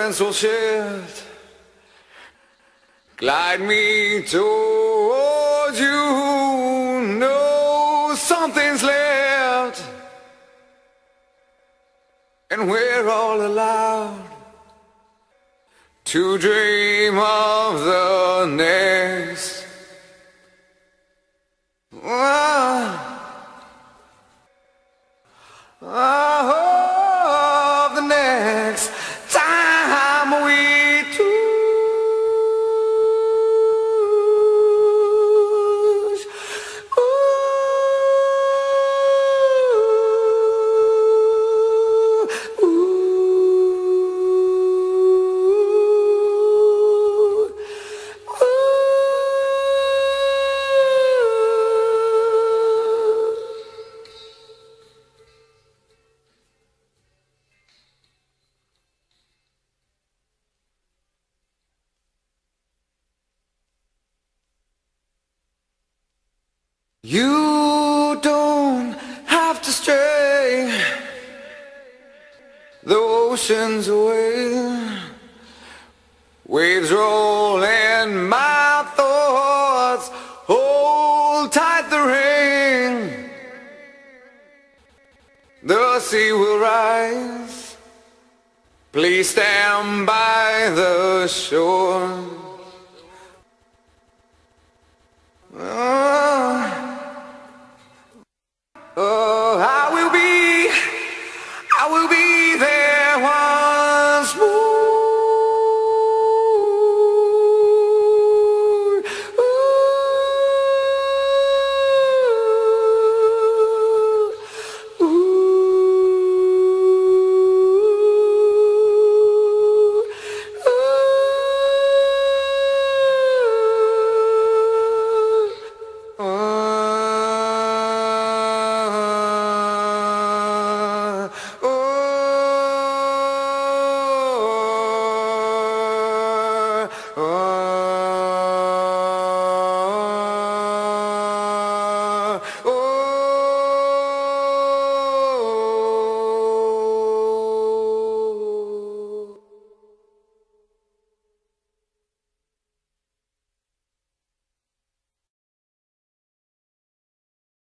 will shift. Glide me towards you. No, something's left, and we're all allowed to dream of the next. Of the next time we touch. Ooh, ooh, ooh. You don't have to stray the oceans away. Waves roll in my thoughts. Hold tight the ring. The sea will rise. Please stand by the shore.